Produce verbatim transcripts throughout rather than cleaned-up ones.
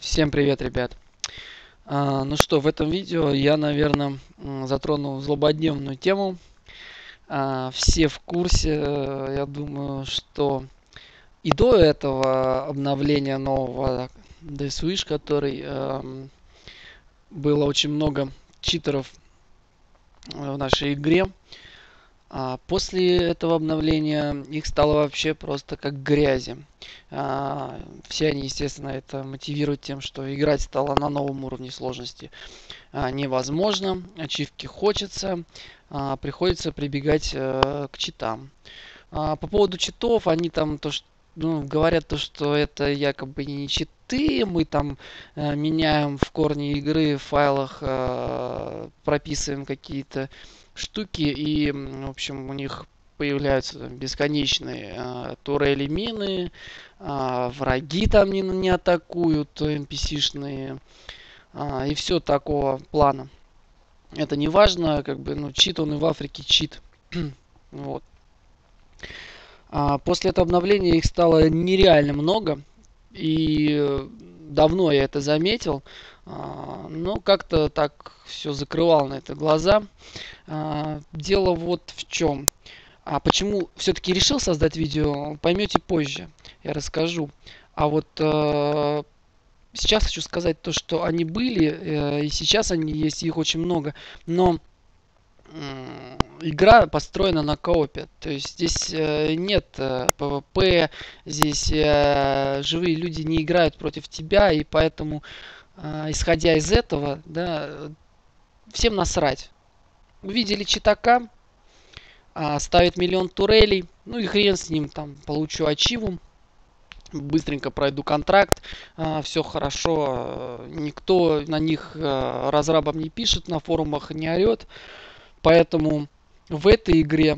Всем привет, ребят! А, ну что, в этом видео я, наверное, затрону злободневную тему. А, все в курсе, э, я думаю, что и до этого обновления нового Death Wish, который эм, было очень много читеров в нашей игре. А после этого обновления их стало вообще просто как грязи. А, все они, естественно, это мотивируют тем, что играть стало на новом уровне сложности а, невозможно, ачивки хочется, а, приходится прибегать э, к читам. А, по поводу читов, они там то, что ну, говорят то, что это якобы не читы, мы там э, меняем в корне игры, в файлах э, прописываем какие-то штуки, и, в общем, у них появляются там бесконечные э, турели мины, э, враги там не, не атакуют, эн пи си-шные, э, и все такого плана. Это не важно, как бы, ну, чит он и в Африке чит. Вот. А после этого обновления их стало нереально много. И давно я это заметил. А, но как-то так все закрывал на это глаза. А, дело вот в чем. А почему все-таки решил создать видео, поймете позже. Я расскажу. А вот э, сейчас хочу сказать то, что они были, э, и сейчас они есть, их очень много. Но игра построена на коопе. То есть здесь э, нет э, пэ вэ пэ, здесь э, живые люди не играют против тебя, и поэтому, э, исходя из этого, да, всем насрать. Увидели читака, э, ставит миллион турелей, ну и хрен с ним, там, получу ачиву, быстренько пройду контракт, э, все хорошо, э, никто на них э, разрабам не пишет, на форумах не орет, поэтому в этой игре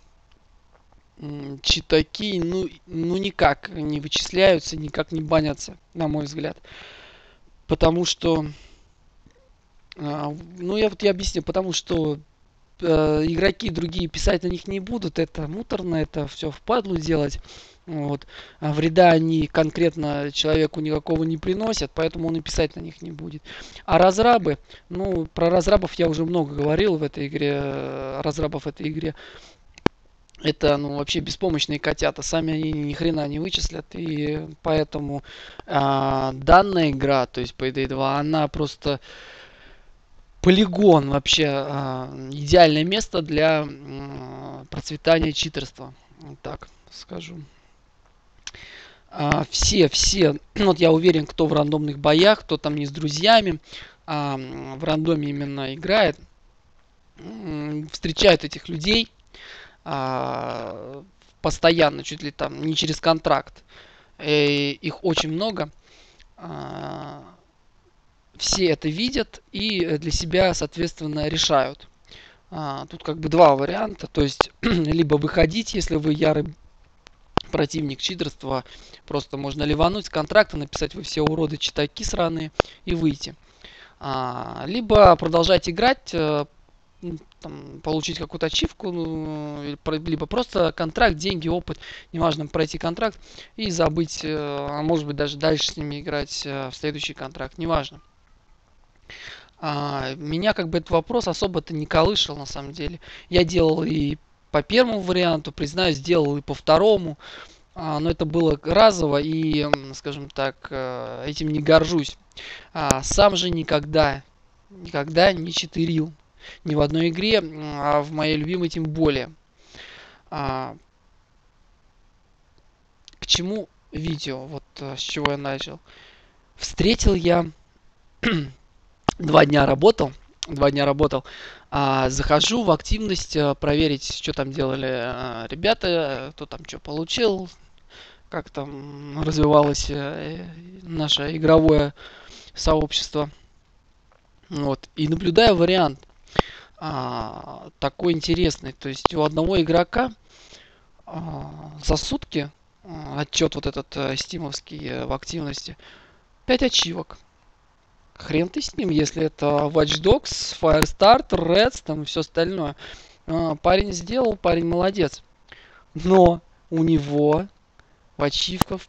читаки, ну, ну никак не вычисляются, никак не банятся, на мой взгляд. Потому что, а, ну я вот я объясню, потому что э, игроки другие писать на них не будут, это муторно, это все впадлу делать. Вот. А вреда они конкретно человеку никакого не приносят, поэтому он и писать на них не будет. А разрабы, ну, про разрабов я уже много говорил в этой игре, э, разрабов в этой игре. Это, ну, вообще беспомощные котята, сами они ни хрена не вычислят, и поэтому а, данная игра, то есть Payday два, она просто полигон вообще, а, идеальное место для м, процветания читерства, вот так скажу. А, все, все, вот я уверен, кто в рандомных боях, кто там не с друзьями, а в рандоме именно играет, м, встречают этих людей, а, постоянно, чуть ли там не через контракт. Э, их очень много. А, все это видят и для себя, соответственно, решают. А, тут как бы два варианта. То есть, либо выходить, если вы ярый противник читерства, просто можно ливануть с контракта, написать: вы все уроды, читаки сраные, и выйти. А, либо продолжать играть, э, там, получить какую-то ачивку, ну, либо просто контракт, деньги, опыт, неважно, пройти контракт и забыть, а может быть даже дальше с ними играть в следующий контракт, неважно. А, меня как бы этот вопрос особо-то не колышал на самом деле. Я делал и по первому варианту, признаюсь, сделал и по второму, а, но это было разово и, скажем так, этим не горжусь. А, сам же никогда, никогда не читерил. Ни в одной игре, а в моей любимой тем более. А, к чему видео? Вот с чего я начал. Встретил я два дня работал. Два дня работал. А, захожу в активность проверить, что там делали а, ребята, кто там что получил, как там развивалось э, наше игровое сообщество. Вот. И наблюдаю вариант а, такой интересный. То есть у одного игрока а, за сутки а, отчет вот этот а, стимовский а, в активности пять ачивок. Хрен ты с ним, если это Watch Dogs, Firestarter, Reds, там и все остальное. А, парень сделал, парень молодец. Но у него в ачивках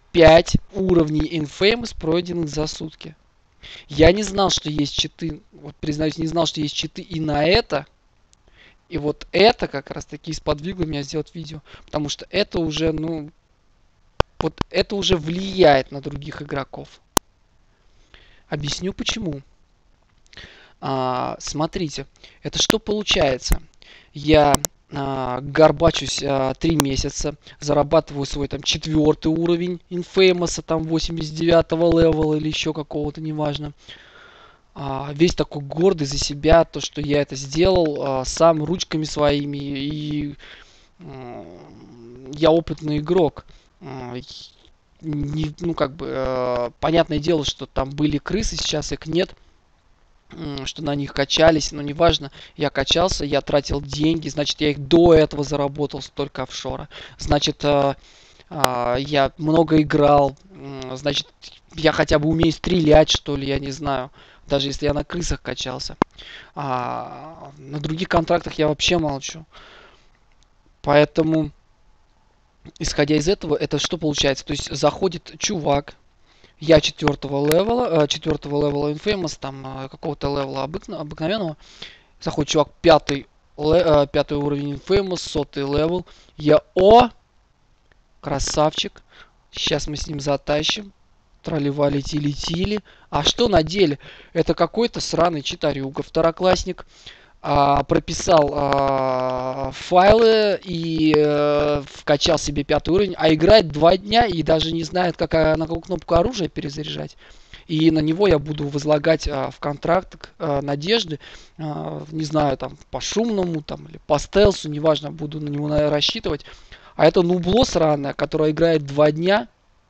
пять уровней Infamous, пройденных за сутки. Я не знал, что есть читы, вот признаюсь, не знал, что есть читы и на это. И вот это как раз таки сподвигло меня сделать видео. Потому что это уже, ну, вот это уже влияет на других игроков. Объясню почему. А, смотрите, это что получается? Я а, горбачусь а, три месяца, зарабатываю свой там четвертый уровень Infamous, там восемьдесят девятого левела или еще какого-то, неважно. А, весь такой гордый за себя, то, что я это сделал а, сам ручками своими, и а, я опытный игрок. А, не, ну, как бы, а, понятное дело, что там были крысы, сейчас их нет, что на них качались, но неважно, я качался, я тратил деньги, значит, я их до этого заработал столько офшора, значит, а, а, я много играл, значит, я хотя бы умею стрелять, что ли, я не знаю, даже если я на крысах качался. А на других контрактах я вообще молчу. Поэтому, исходя из этого, это что получается? То есть заходит чувак, я четвертого левела, четвертого левела Infamous, там какого-то левела обыкновенного, обыкновенного. Заходит чувак пятый, пятый уровень Infamous, сотый левел. Я, о, красавчик. Сейчас мы с ним затащим. Тролливали, тили-тили. А что на деле? Это какой-то сраный читарюга, второклассник. А, прописал а, файлы и а, вкачал себе пятый уровень, а играет два дня и даже не знает, как, на какую кнопку оружия перезаряжать. И на него я буду возлагать а, в контракт а, надежды, а, не знаю, там, по шумному там, или по стелсу, неважно, буду на него наверное, рассчитывать. А это нубло сраное, которое играет два дня,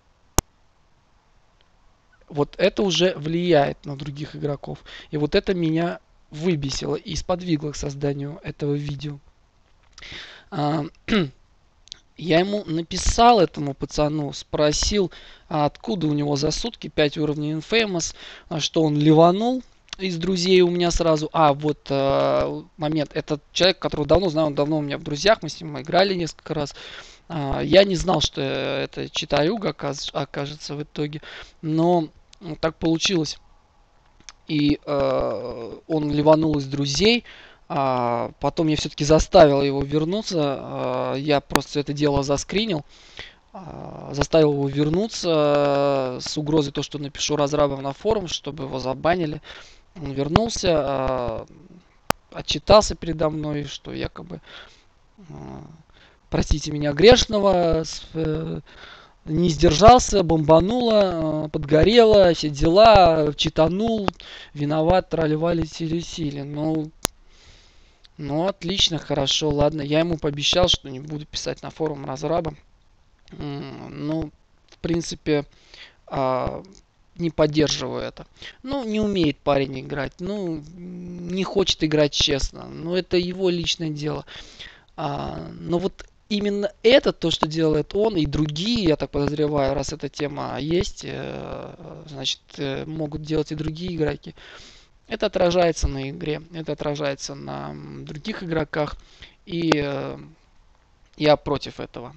вот это уже влияет на других игроков. И вот это меня выбесило и сподвигло к созданию этого видео. А, я ему написал, этому пацану, спросил, откуда у него за сутки пять уровней Infamous, что он ливанул из друзей у меня сразу. А, вот а, момент. Это человек, которого давно знаю, он давно у меня в друзьях, мы с ним играли несколько раз. А, я не знал, что это читаюга окажется в итоге, но так получилось. И э, он ливанул из друзей. А, потом я все-таки заставил его вернуться. А, я просто это дело заскринил. А, заставил его вернуться а, с угрозой то, что напишу разрабам на форум, чтобы его забанили. Он вернулся, а, отчитался передо мной, что якобы а, простите меня грешного, с, э, не сдержался, бомбануло, подгорело, все дела, читанул, виноват, тролливали, телесили. Ну, ну, отлично, хорошо, ладно. Я ему пообещал, что не буду писать на форум разраба. Ну, в принципе, не поддерживаю это. Ну, не умеет парень играть, ну, не хочет играть честно. Ну, это его личное дело. Но вот именно это, то, что делает он и другие, я так подозреваю, раз эта тема есть, значит, могут делать и другие игроки. Это отражается на игре, это отражается на других игроках, и я против этого.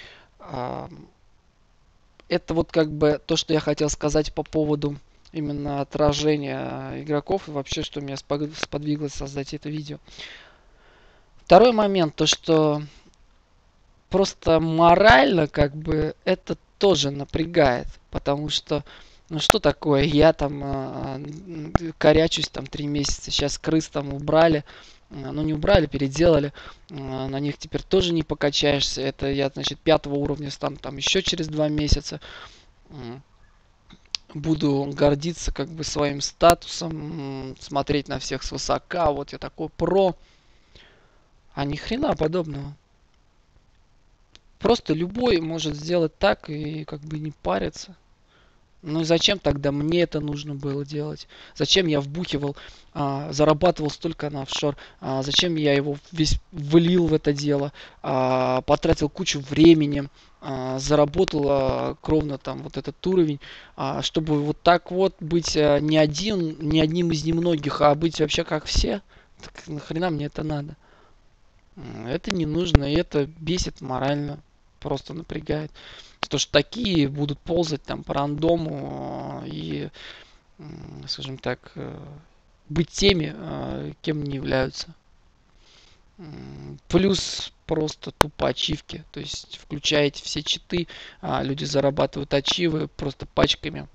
Это вот как бы то, что я хотел сказать по поводу именно отражения игроков и вообще, что меня сподвигло создать это видео. Второй момент, то, что просто морально, как бы, это тоже напрягает, потому что, ну что такое, я там э, корячусь там три месяца, сейчас крыс там убрали, э, ну не убрали, переделали, э, на них теперь тоже не покачаешься, это я, значит, пятого уровня стану там еще через два месяца, э, буду гордиться как бы своим статусом, э, смотреть на всех свысока, вот я такой про, а ни хрена подобного. Просто любой может сделать так и как бы не париться. Ну и зачем тогда мне это нужно было делать? Зачем я вбухивал, а, зарабатывал столько на офшор? А, зачем я его весь влил в это дело? А, потратил кучу времени, а, заработал а, кровно там вот этот уровень, а, чтобы вот так вот быть а, не один, не одним из немногих, а быть вообще как все? Так нахрена мне это надо? Это не нужно, и это бесит морально. просто напрягает. Потому что такие будут ползать там по рандому и, скажем так, быть теми, кем не являются. Плюс просто тупо ачивки. То есть включаете все читы, люди зарабатывают ачивы просто пачками.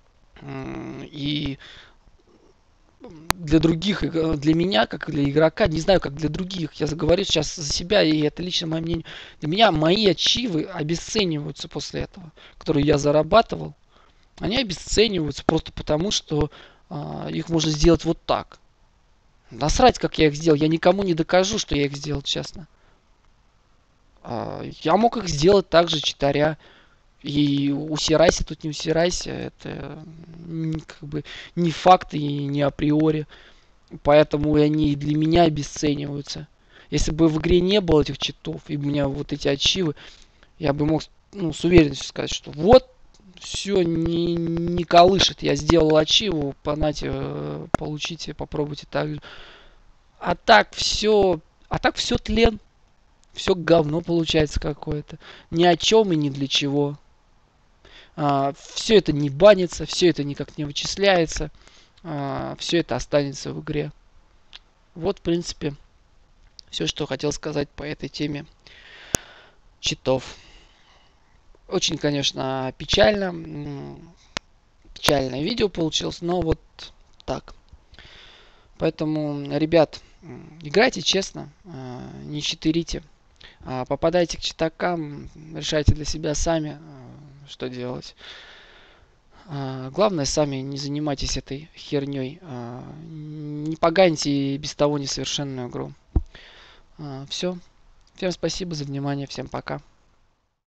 И для других, для меня, как для игрока, не знаю, как для других, я заговорю сейчас за себя, и это лично мое мнение, для меня мои ачивы обесцениваются после этого, которые я зарабатывал, они обесцениваются просто потому, что а, их можно сделать вот так. Насрать, как я их сделал, я никому не докажу, что я их сделал честно. А, я мог их сделать так же, читаря. И усирайся тут, не усирайся, это как бы не факт и не априори. Поэтому они для меня обесцениваются. Если бы в игре не было этих читов, и у меня вот эти ачивы, я бы мог ну, с уверенностью сказать, что вот, все не, не колышет. Я сделал ачиву, понате, получите, попробуйте так же. А так все, а так все тлен. Все говно получается какое-то. Ни о чем и ни для чего. А, все это не банится, все это никак не вычисляется. А, все это останется в игре. Вот, в принципе, все, что хотел сказать по этой теме читов. Очень, конечно, печально. Печальное видео получилось, но вот так. Поэтому, ребят, играйте честно, не читерите. Попадайте к читакам, решайте для себя сами, что делать. Главное, сами не занимайтесь этой херней. Не поганите без того несовершенную игру. Все. Всем спасибо за внимание. Всем пока.